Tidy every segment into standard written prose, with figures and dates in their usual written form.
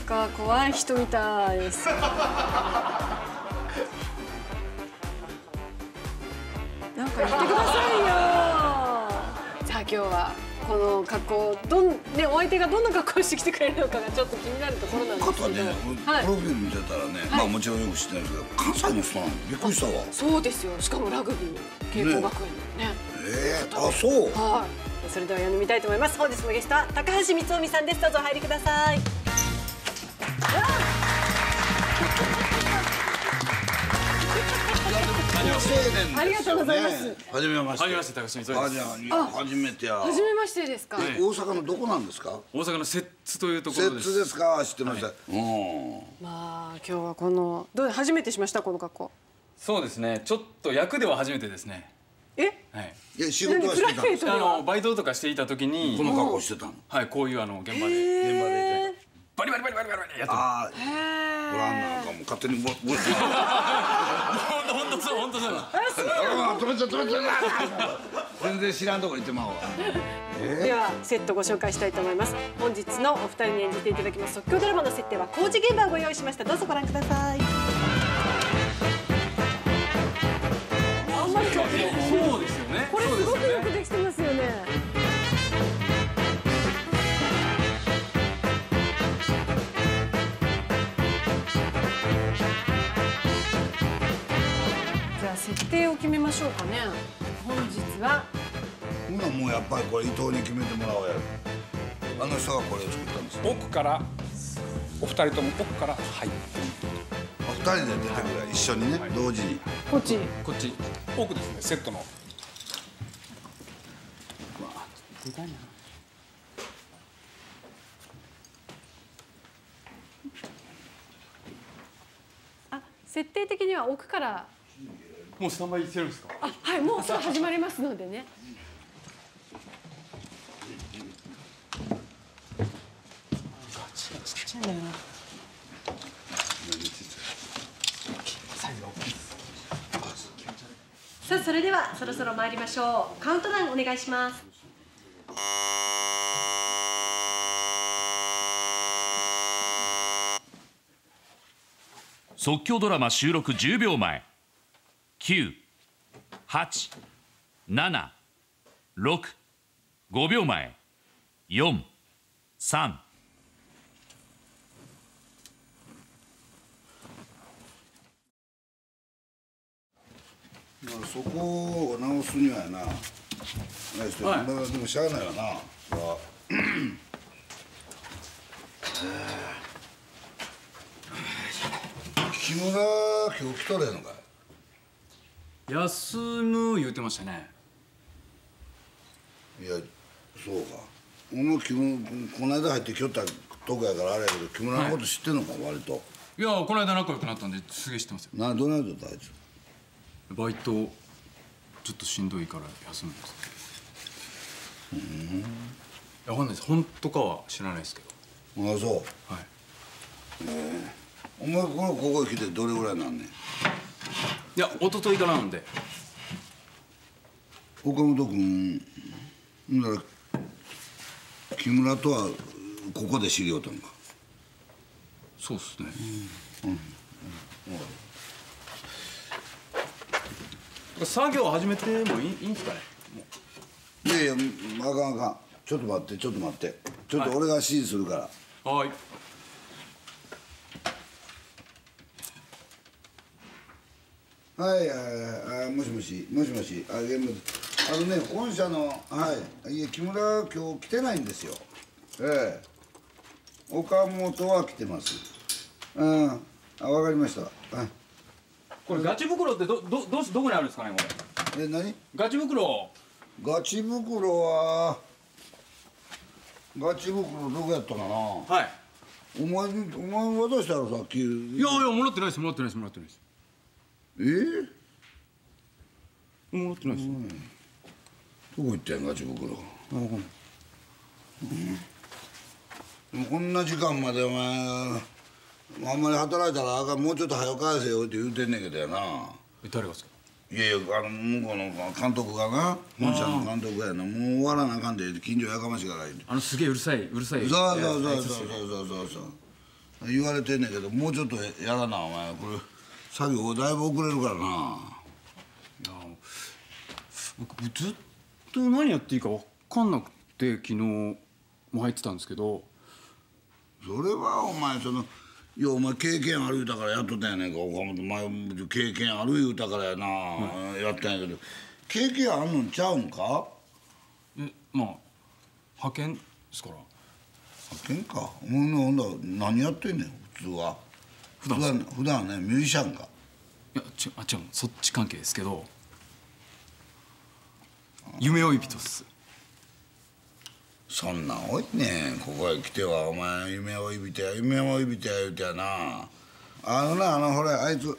か怖い人みたいです。なんか言ってくださいよ。じゃあ今日はこの格好ね、お相手がどんな格好してきてくれるのかがちょっと気になるところなんですけど。 ね、プロフィール見てたらね、まあもちろんよく知ってるんですけど、関西の人なのびっくりしたわ。 そうですよ。しかもラグビー慶光学園のね。 あ、そう。 はい。それでは呼んでみたいと思います。本日のゲストは高橋光臣さんです。どうぞお入りください。ありがとうございます。 はじめまして。 はじめまして、高橋光臣です。 初めてや。 初めましてですか。 大阪のどこなんですか。 大阪の摂津というところです。 摂津ですか。知ってました。 まあ今日はこの初めてしましたこの格好。 そうですね。ちょっと役では初めてですね。 はい。 いや仕事はしてたんですか。バイトとかしていた時にこの格好してたの。 はい、こういう現場でバリバリバリバリバリやってます。 ああ。ご覧なんかも勝手にボイス。 本当そう。 止めちゃ全然知らんとこ行ってまうわ。 ではセットご紹介したいと思います。本日のお二人に演じていただきます即興ドラマの設定は工事現場をご用意しました。どうぞご覧ください。あんまりそうですよね。 これすごくよくできてますよね。じゃあ設定を決めましょうかね。本日はほなもうやっぱりこれ伊藤に決めてもらおうや。あの人がこれを作ったんです。 奥からお二人とも奥から入って。 二人で出てくる一緒にね、同時に。 こっち奥ですね、セットの。 設定的には奥からもうスタンバイしてるんですか。 はい、もうすぐ始まりますのでね。さあそれではそろそろ参りましょう。カウントダウンお願いします。 即興ドラマ収録10秒前。9、8、7、6、5秒前。4、3。 そこを直すにはやな。でもしゃあないわな。木村今日来とれんのかい。休む言うてましたね。 いや、そうか。お前この間入ってきよったとこやからあれやけど木村のこと知ってんのか、割と。 いや、この間仲良くなったんですげえ知ってますよ。 どないだったあいつ。 バイトちょっとしんどいから休むんです。いや、わかんないです。本当かは知らないですけど。 ああ、そう。 はい。 お前ここへ来てどれぐらいなんねん。 いや、一昨日からなんで。 岡本君なら木村とはここで知り合うたんか。 そうっすね。作業始めてもいいんすかね。 いやいや、あかんあかん。ちょっと待ってちょっと俺が指示するから。 はい。 はい、もしもし、現場で。本社の、いえ、木村今日来てないんですよ。岡本は来てます。わかりました。 これガチ袋ってどこにあるんですかね、これ。 何？ ガチ袋はどこやったかな。 はい。 お前渡したらさっき。 いやもらってないです。もらってないです。もらってないです。 どこ行ったんガチ袋。こんな時間までお前あんまり働いたらあかん、もうちょっと早く返せよって言うてんねんけどやな。 誰がですか。 いやいや、向こうの監督がな、本社の監督がやな、もう終わらなあかんで近所やかましいから言うて。 すげえうるさい。 そう。 言われてんねんけど、もうちょっとやらなお前これ作業だいぶ遅れるからな。 僕ずっと何やっていいか分かんなくて昨日も入ってたんですけど。 それはお前いやお前経験ある言うたからやっとったんやねんか。岡本お前経験ある言うたからやな、やったんやけど経験あんのんちゃうんか。 まあ派遣ですから。 派遣か。ほんだ何やってんねん普通は。普段はねミュージシャンか。 いや違うそっち関係ですけど、夢追い人っす。 そんなん多いねんここへ来ては。お前夢追い人や夢追い人や言うてやな。ほれあいつ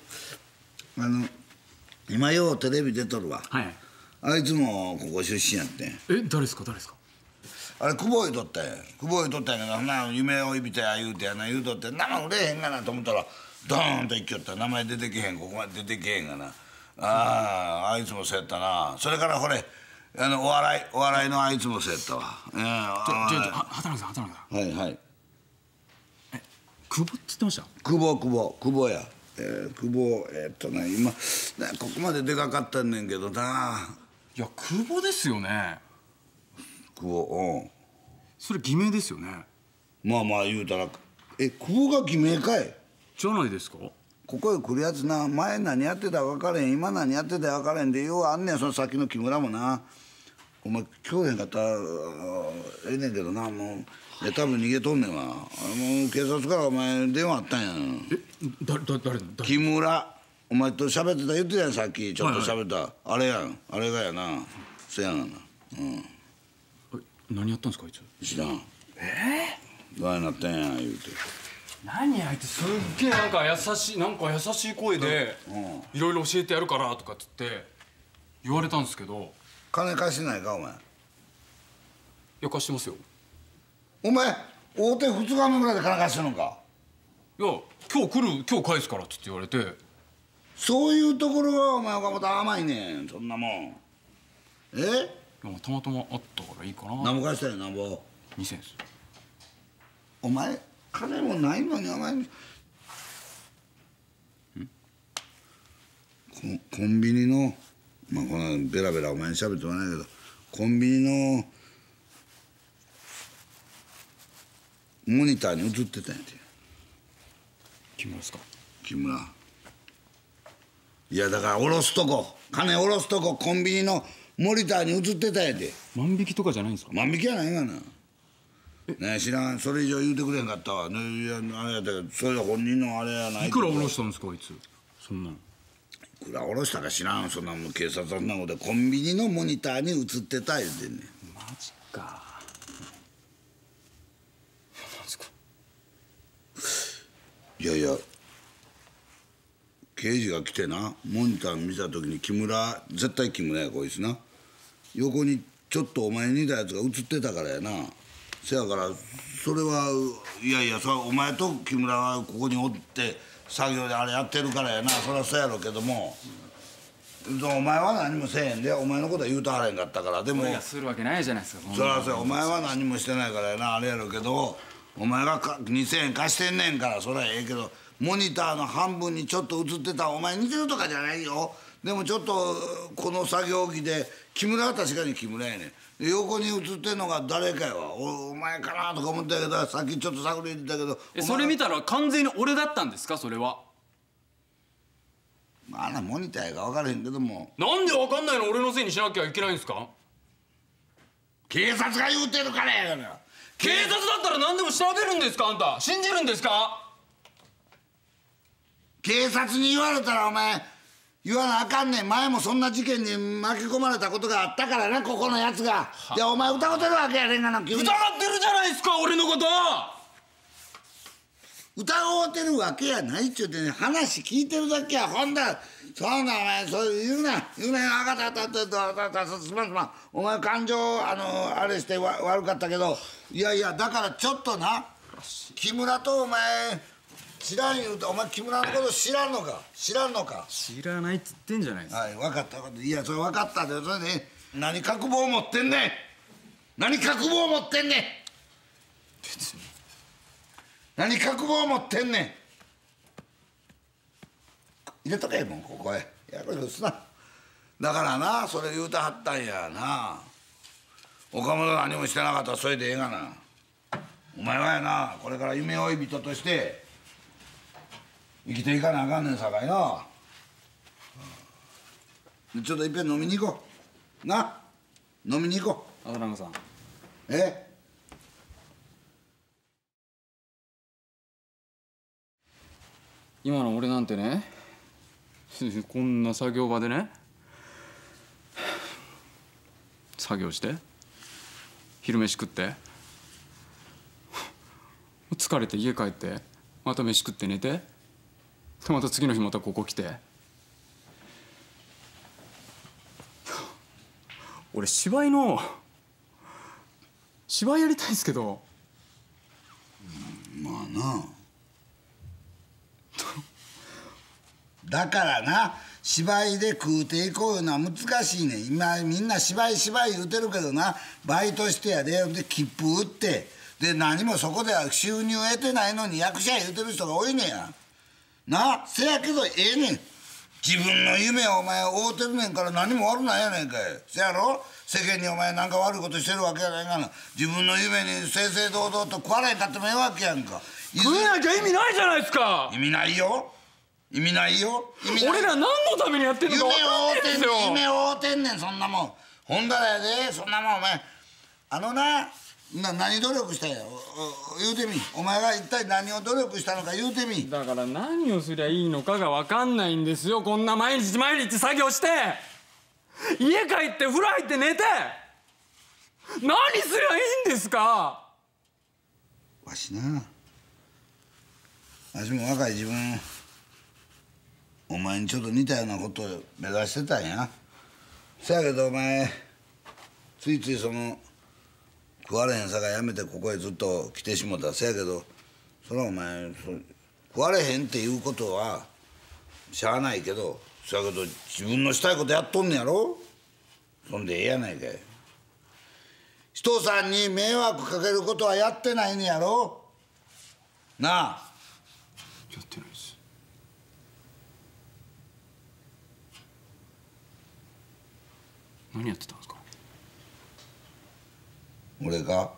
今ようテレビ出とるわ。 はい。 あいつもここ出身やってん。 誰ですか誰ですか。 あれ久保井とったんやけど、ほな夢追い人や言うてやな言うとって名前売れへんがなと思ったらドーンと一挙ったら名前出てけへん。ここまで出てけへんがな。あいつもそうやったな。それからほれお笑いのあいつもそうやったわ。 畑中さんはいはい。 久保って言ってました。 久保や。久保今ここまででかかったんねんけどな。 いや久保ですよね。 久保それ偽名ですよね。 まあ言うたら久保が偽名かい。 じゃないですか。 ここへ来るやつな前何やってたか分からへん今何やってたか分からへんでようあんねん。その先の木村もなお前今日へんかったらええねんけどな。もういや多分逃げとんねんわ。もう警察からお前電話あったんや。 誰木村お前と喋ってた言ってたやんさっきちょっと喋った、あれやんあれがやな。せやがな。 何やったんですかあいつ。 知らん。どうなったんや言うて。 何あいつすっげえなんか優しい声でいろいろ教えてやるからとかっつって言われたんですけど。 金貸してないかお前。 いや貸してますよ。 お前大手2日目ぐらいで金貸してるのか。 いや今日返すからっつって言われて。 そういうところがお前岡本甘いねん。そんなもんたまたまあったからいいかな。 何も貸したよなんぼ。 2000円です。 お前金もないのにお前コンビニのこのベラベラお前に喋ってもないけどコンビニのモニターに映ってたんやて。 木村ですか。 木村いやだから下ろすとこ金下ろすとこコンビニのモニターに映ってたんやて。 万引きとかじゃないんですか。 万引きはないがな。ね知らんそれ以上言うてくれへんかったわ。ねいやあれやったけどそれ本人のあれやない。 いくら下ろしたんですかあいつ。そんなの。 いくら下ろしたか知らん。そんなもん警察はそんなことでコンビニのモニターに映ってた言うてんねん。 マジか。なんですか。 いや刑事が来てなモニター見た時に絶対木村やこいつな。横にちょっとお前に似たやつが映ってたからやな。せやからそれはいやそれはお前と木村はここにおって作業であれやってるからやな。そりゃそうやろうけどもお前は何もせえへんで。お前のことは言うたはれんかったから。でも俺がするわけないじゃないですか。 そりゃそうやお前は何もしてないからやなあれやろうけどお前が2000円貸してんねんからそりゃええけどモニターの半分にちょっと映ってたお前似てるとかじゃないよ。でもちょっとこの作業着で木村は確かに木村やねん。で横に映ってんのが誰かやわ。お前かなとか思ったけどさっきちょっと探り入れたけどそれ見たら完全に俺だったんですかそれは。 あんなモニターやか分からへんけども。 なんで分かんないの俺のせいにしなきゃいけないんですか。 警察が言うてるからやがな。 警察だったら何でも調べるんですかあんた。信じるんですか。 警察に言われたらお前言わなあかんねん。前もそんな事件に巻き込まれたことがあったからなここのやつが。いやお前疑ってるわけやねんがな。 疑ってるじゃないですか俺のこと。 疑ってるわけやないっちゅうてね話聞いてるだけや。ほんだそんなお前そう言うなあかったすまんお前感情あれして悪かったけどいやだからちょっとな木村とお前知らん言うてお前木村のこと知らんのか。 知らないっつってんじゃないですか。 はい分かったいやそれ分かったでそれで何覚悟を持ってんねん。何覚悟を持ってんねん。 別に何覚悟を持ってんねん。入れとけもうここへ。やろうすな。だからな、それ言うたはったんやな。岡本何もしてなかったらそれでええがな。お前はやな、これから夢追い人として生きていかなあかんねんさかいな。ちょっといっぺん飲みに行こうな。飲みに行こ浅中さん、 う。え？ 今の俺なんてね、こんな作業場でね作業して昼飯食って疲れて家帰ってまた飯食って寝て、でまた次の日またここ来て、俺芝居やりたいんですけど。 まあな。だからな、芝居で食うていこういうのは難しいねん。今みんな芝居言うてるけどな、バイトしてやで、で切符売ってで何もそこでは収入得てないのに役者言うてる人が多いねんやな。せやけどええねん。自分の夢をお前追うてるねんから何も悪ないやねんかい。せやろ、世間にお前なんか悪いことしてるわけやないがな。自分の夢に正々堂々と食われんかってもええわけやんか。 食えなきゃ意味ないじゃないですか。 意味ないよ、意味ないよ。 俺ら何のためにやってんのか分かんないですよ。 夢を追うてんねん、そんなもん。ほんだらやで、そんなもんお前何努力したんや言うてみ。お前が一体何を努力したのか言うてみ。 だから何をすりゃいいのかが分かんないんですよ。こんな毎日作業して家帰って風呂入って寝て何すりゃいいんですか。 わしも若い自分お前にちょっと似たようなことを目指してたんや。せやけどお前ついついその食われへんさかやめてここへずっと来てしもた。せやけどそれはお前食われへんっていうことはしゃあないけど、せやけど自分のしたいことやっとんねやろ。そんでええやないかい。人さんに迷惑かけることはやってないねやろなあ。 やってないです。何やってたんですか。 俺が、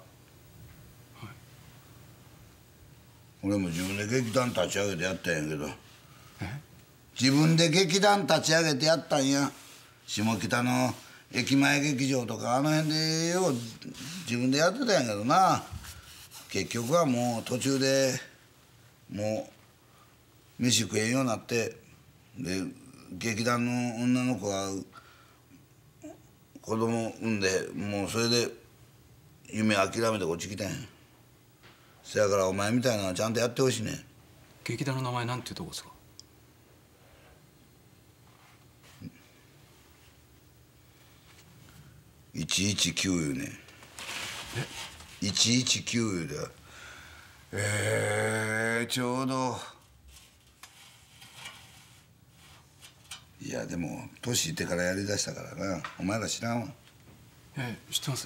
俺も自分で劇団立ち上げてやったんやけど。自分で劇団立ち上げてやったんや。下北の駅前劇場とかあの辺でよう自分でやってたんやけどな。結局はもう途中でもう飯食えんようになって、で劇団の女の子が子供産んで、もうそれで夢諦めてこっち来たんや。せやからお前みたいなのはちゃんとやってほしいねん。 劇団の名前なんていうとこですか。 119いうねん。119いうでちょうどいやでも年いってからやりだしたからな。お前ら知らんわ。 知ってます。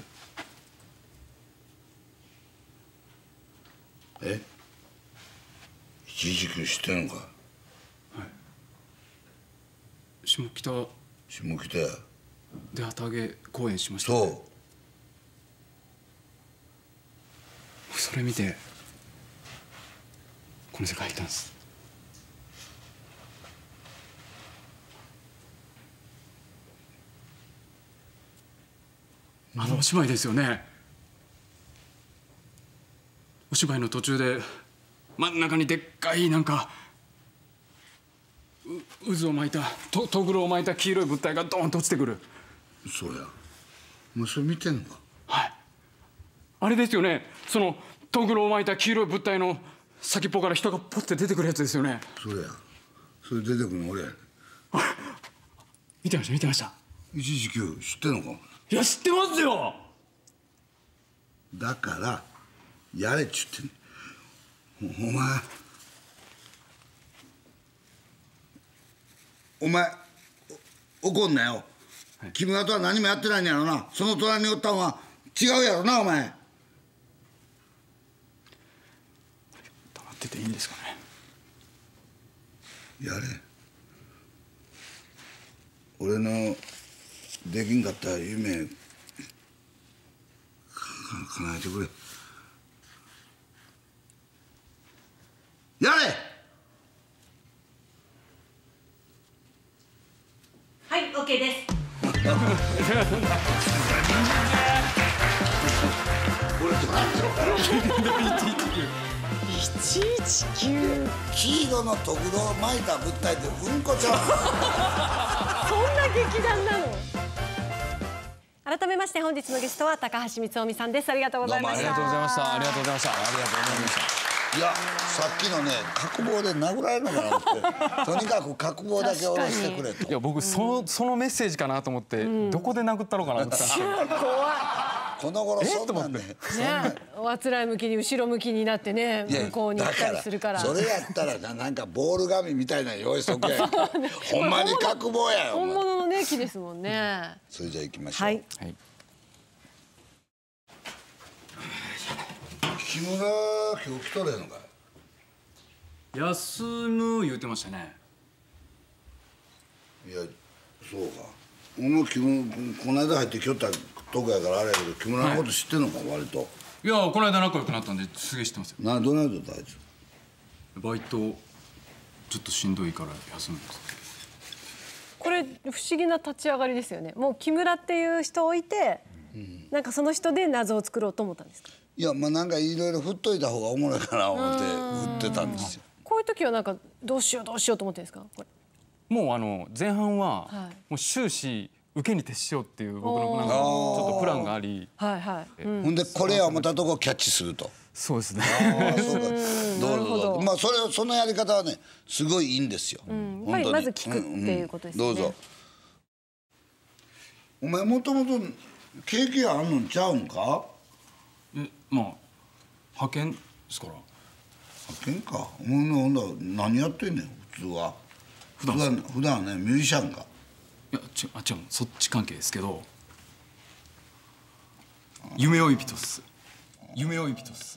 119知ってんのか。 下北や。 で旗揚げ公演しました、 そう。 それ見てこの世界入ったんです。あのお芝居ですよね。お芝居の途中で真ん中にでっかいなんか渦を巻いたとぐろを巻いた黄色い物体がドーンと落ちてくる。 そうや。もうそれ見てんのか。 はい、あれですよね。そのとぐろを巻いた黄色い物体の先っぽから人がポッて出てくるやつですよね。 それや。それ出てくるの俺や。 見てました 119知ってんのか。 いや知ってますよ。 だからやれっちゅってんねん。お前怒んなよ、木村とは何もやってないんやろな。その隣におったんは違うやろなお前。 黙っってていいんですかね。 やれ。俺のできんかった夢叶えてくれ。やれ。 はい、OK です。 119。 黄色のとぐろを巻いた物体でうんこちゃう。 そんな劇団なの。改めまして本日のゲストは高橋光臣さんです。ありがとうございました。 ありがとうございました。ありがとうございました。ありがとうございました。 いや、さっきのね、角棒で殴られるのかなってとにかく角棒だけ下ろしてくれと。 いや僕そのメッセージかなと思って、どこで殴ったのかなって言ったんですよ。 怖い。 この頃そんなんね。 ね、おあつらい向きに後ろ向きになってね、向こうに行ったりするから。 それやったらなんかボール紙みたいなの用意しとけ。ほんまに角棒やよ。 本物のね木ですもんね。 それじゃあ行きましょう。 はい。 木村今日来とれんのかい。 休む言ってましたね。 いや、そうか。お前木村この間入ってきよったとこやからあれやけど、木村のこと知ってんのか、割と。 いやこの間仲良くなったんですげえ知ってますよ。 どないだったあいつ。 バイトちょっとしんどいから休むんです。 これ不思議な立ち上がりですよね。もう木村っていう人を置いて、なんかその人で謎を作ろうと思ったんですか。 いや、まあなんかいろいろ振っといた方がおもろいかな思って振ってたんですよ。 こういう時はなんかどうしようと思ってるんですか。これもう前半はもう終始受けに徹しようっていう僕のなんかちょっとプランがあり、 はいはい。 ほんでこれや思ったとこキャッチすると。 そうですね。 そうか。どうぞどうぞ。まあそのやり方はねすごいいいんですよ。 やっぱりまず聞くっていうことですね。 どうぞ。お前もともと経験あんのんちゃうんか。 まあ派遣ですから。 派遣か。ほんだ何やってんねん普通は。普段はねミュージシャンか。 いや違うそっち関係ですけど、夢追い人っす。夢追い人っす。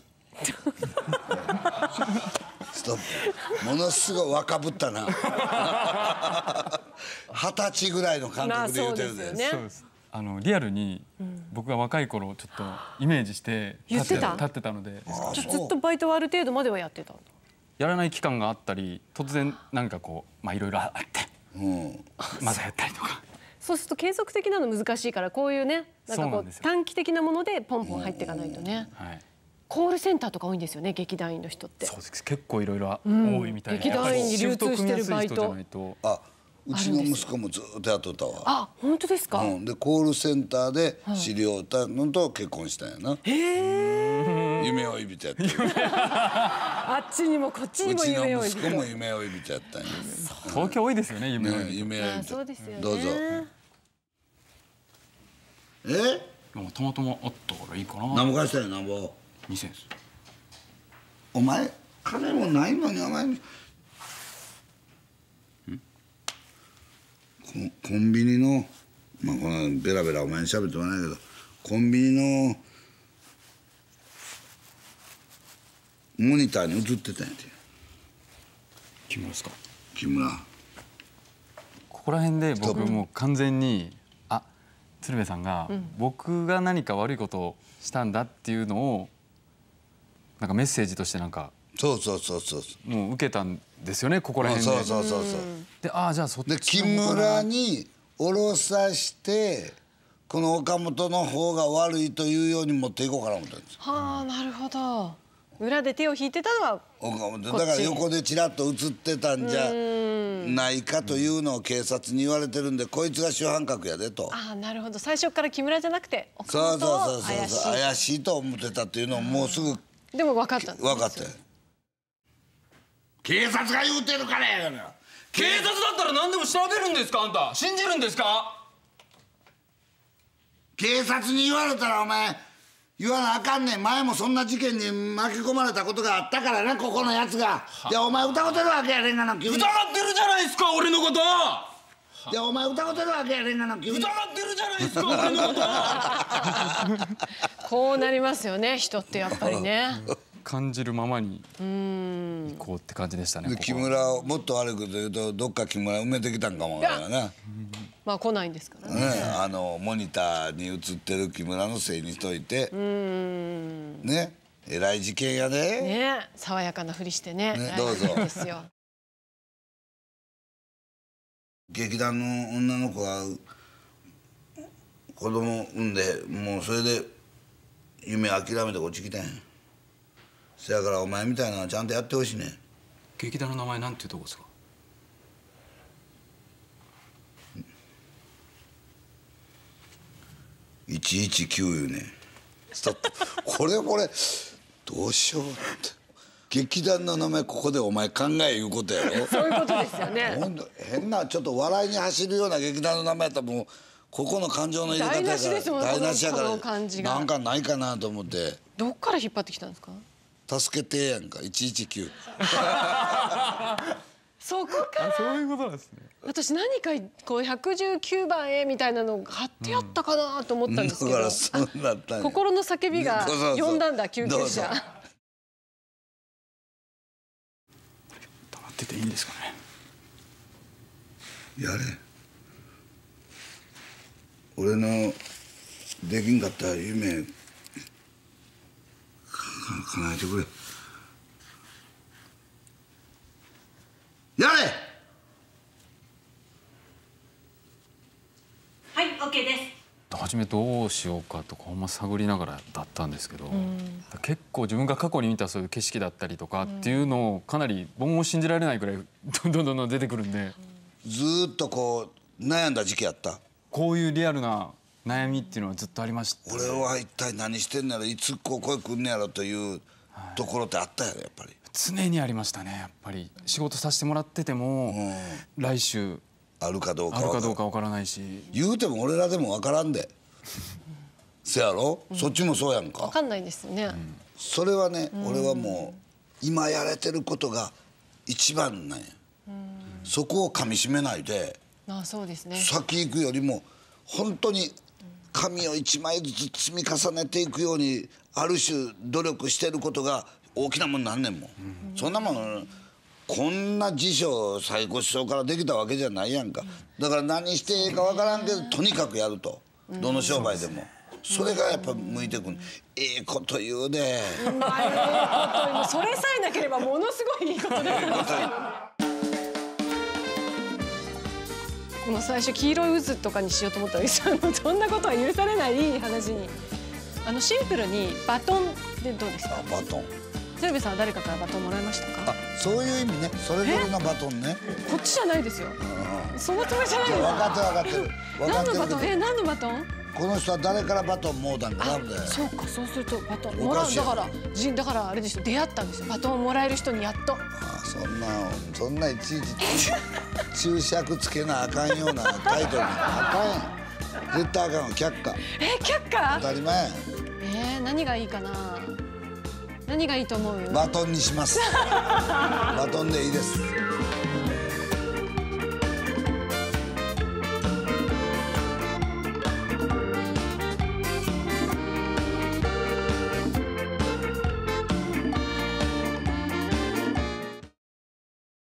ストップ。ものすごい若ぶったな。20歳ぐらいの感覚で言うてるで。 そうです。リアルに僕が若い頃ちょっとイメージして立ってたので。 じゃずっとバイトはある程度まではやってた。 やらない期間があったり、突然なんかこうまあいろいろあって、まだやったりとか。 そうすると継続的なの難しいから、こういうねなんかこう短期的なものでポンポン入っていかないとね。コールセンターとか多いんですよね、劇団員の人って。 そうです。結構いろいろ多いみたいな。 劇団員に流通してるバイト。 あ、うちの息子もずっとやっとったわ。 あ、本当ですか。 でコールセンターで知り合ったのと結婚したんやな。夢追い人やった。 あっちにもこっちにも夢追い人。 うちの息子も夢追い人やったんや。 東京多いですよね、夢追い人。 夢追い人。 そうですよね。 どうぞ。 たまたまあったからいいかな。 何ぼ返したんや、何ぼ。 2000円です。 お前金もないのにお前コンビニのまあこのベラベラお前に喋ってもないけど、コンビニのモニターに映ってたんやて。 木村ですか。 木村。 ここら辺で僕もう完全に鶴瓶さんが僕が何か悪いことをしたんだっていうのをなんかメッセージとしてなんかそうもう受けたんですよね、ここら辺で。 そうで、じゃあそっちで木村に降ろさしてこの岡本の方が悪いというように持っていこうかな思ったんですよ。 はあ、なるほど。裏で手を引いてたのは岡本だから横でチラッと映ってたんじゃないかというのを警察に言われてるんで、こいつが主犯格やでと。 ああ、なるほど。最初から木村じゃなくて岡本を怪しいと思ってたっていうのをもうすぐでも分かったんです。 分かったよ。警察が言うてるからやがな。 警察だったら何でも調べるんですか。あんた信じるんですか。 警察に言われたらお前言わなあかんねん。前もそんな事件に巻き込まれたことがあったからな、ここのやつが。いやお前疑ってるわけやれんがな。 疑ってるじゃないですか俺のこと。 いやお前疑ってるわけやれんがな。 疑ってるじゃないですか俺のこと。 こうなりますよね、人ってやっぱりね。 感じるままに行こうって感じでしたね。 で木村をもっと悪いこと言うとどっか木村埋めてきたんかもわからんな。 まあ来ないんですからね。 ね、モニターに映ってる木村のせいにしといてね、えらい事件やで。 ね、爽やかなふりしてね。 どうぞ。 ですよ。 劇団の女の子が子供産んでもうそれで夢諦めてこっち来たんや。せやからお前みたいなのはちゃんとやってほしいね。 劇団の名前なんていうとこですか。 119いうね。これどうしようって。劇団の名前ここでお前考えいうことやろ。 そういうことですよね。 変なちょっと笑いに走るような劇団の名前やったらもうここの感情の入れ方やから台無しやからなんかないかなと思って。 どっから引っ張ってきたんですか。 助けてやんか119。 そこからそういうことなんですね。 私何かこう119番へみたいなの貼ってやったかなと思ったんですけど、 だからそうなったんや。 心の叫びが呼んだんだ救急車。 黙ってていいんですかね。 やれ。俺のできんかった夢叶えてくれ。やれ。 はい、OK です。 初めどうしようかとかほんま探りながらだったんですけど、結構自分が過去に見たそういう景色だったりとかっていうのをかなり僕も信じられないくらいどんどん出てくるんで、 ずーっとこう悩んだ時期やった。 こういうリアルな悩みっていうのはずっとありました。 俺は一体何してんのやろ、いつこう声くんねやろというところってあったやろ。やっぱり常にありましたね。やっぱり仕事させてもらってても、来週あるかどうかわからないし、 言うても俺らでもわからんで。せやろ、そっちもそうやんか。 わかんないですよね。 それはね、俺はもう今やれてることが一番なんや。そこを噛みしめないで、 そうですね。 先行くよりも本当に紙を一枚ずつ積み重ねていくようにある種努力してることが大きなもんなんねんもん。そんなもんこんな辞書最高師匠からできたわけじゃないやんか。だから何していいかわからんけどとにかくやると、どの商売でも。それがやっぱ向いてくる。いいこと言うで。 それさえなければものすごいいいことですけどね。この最初黄色い渦とかにしようと思ったらそんなことは許されない話に。シンプルにバトンでどうですか。 バトン。 鶴瓶さんは誰かからバトンもらいましたか。 そういう意味ね。それぞれのバトンね。 こっちじゃないですよ。そのつもりじゃないです。 分かってる。 何のバトン？何のバトン？ この人は誰からバトンもうたんかな。 そうか、そうするとバトンもらう。だからあれですよ、出会ったんですよ。バトンをもらえる人にやっと。 そんないちいち注釈つけなあかんようなタイトルにあかんやん。絶対あかんわ。却下。 却下？ 当たり前。 何がいいかな。何がいいと思う？ バトンにします。バトンでいいです。